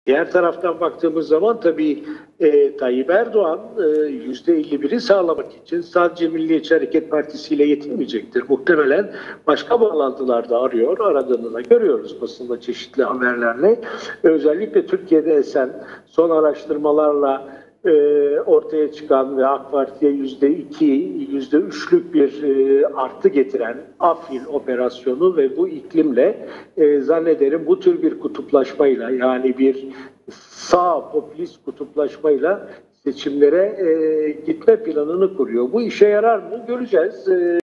Diğer taraftan baktığımız zaman tabii Tayyip Erdoğan %51'i sağlamak için sadece Milliyetçi Hareket Partisi ile yetinmeyecektir. Muhtemelen başka bağlantılarda arıyor, aradığını da görüyoruz basında çeşitli haberlerle. Özellikle Türkiye'de esen son araştırmalarla ortaya çıkan ve AK Parti'ye %2, %3'lük bir artı getiren Afrin operasyonu ve bu iklimle zannederim bu tür bir kutuplaşmayla, yani bir sağ popülist kutuplaşmayla seçimlere gitme planını kuruyor. Bu işe yarar mı? Göreceğiz.